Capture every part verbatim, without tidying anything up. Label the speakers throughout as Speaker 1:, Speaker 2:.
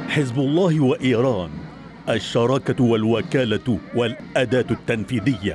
Speaker 1: حزب الله وإيران، الشراكة والوكالة والأداة التنفيذية.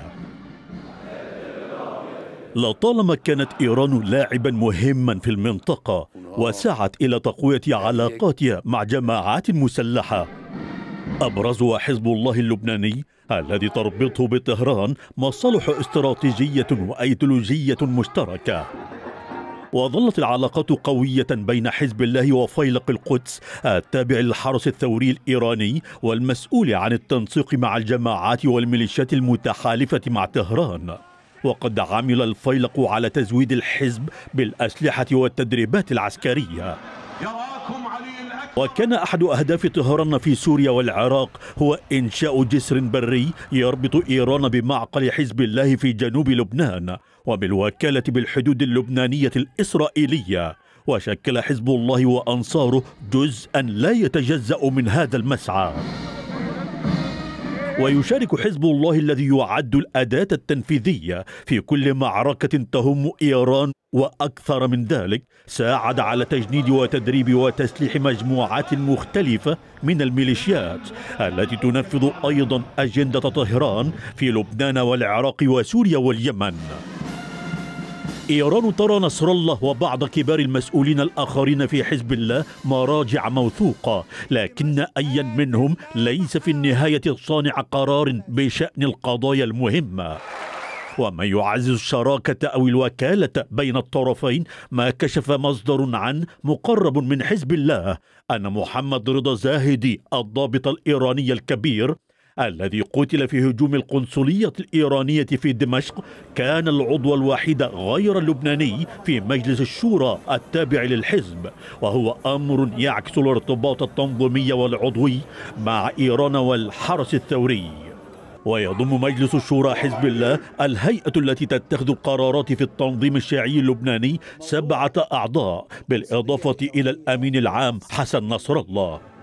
Speaker 1: لطالما كانت إيران لاعبا مهما في المنطقة وسعت إلى تقوية علاقاتها مع جماعات مسلحة، أبرزها حزب الله اللبناني الذي تربطه بطهران مصالح استراتيجية وأيديولوجية مشتركة. وظلت العلاقات قوية بين حزب الله وفيلق القدس التابع للحرس الثوري الإيراني والمسؤول عن التنسيق مع الجماعات والميليشيات المتحالفة مع طهران. وقد عمل الفيلق على تزويد الحزب بالأسلحة والتدريبات العسكرية. وكان أحد أهداف طهران في سوريا والعراق هو إنشاء جسر بري يربط إيران بمعقل حزب الله في جنوب لبنان وبالوكالة بالحدود اللبنانية الإسرائيلية. وشكل حزب الله وأنصاره جزءا لا يتجزأ من هذا المسعى. ويشارك حزب الله الذي يعد الأداة التنفيذية في كل معركة تهم إيران، وأكثر من ذلك ساعد على تجنيد وتدريب وتسليح مجموعات مختلفة من الميليشيات التي تنفذ أيضا أجندة طهران في لبنان والعراق وسوريا واليمن. إيران ترى نصر الله وبعض كبار المسؤولين الآخرين في حزب الله مراجع موثوقة، لكن أي منهم ليس في النهاية صانع قرار بشأن القضايا المهمة. وما يعزز الشراكة أو الوكالة بين الطرفين ما كشف مصدر عن مقرب من حزب الله أن محمد رضا زاهدي الضابط الإيراني الكبير الذي قتل في هجوم القنصلية الإيرانية في دمشق كان العضو الوحيد غير اللبناني في مجلس الشورى التابع للحزب، وهو أمر يعكس الارتباط التنظيمي والعضوي مع إيران والحرس الثوري. ويضم مجلس الشورى حزب الله الهيئة التي تتخذ القرارات في التنظيم الشيعي اللبناني سبعة أعضاء بالإضافة إلى الأمين العام حسن نصر الله.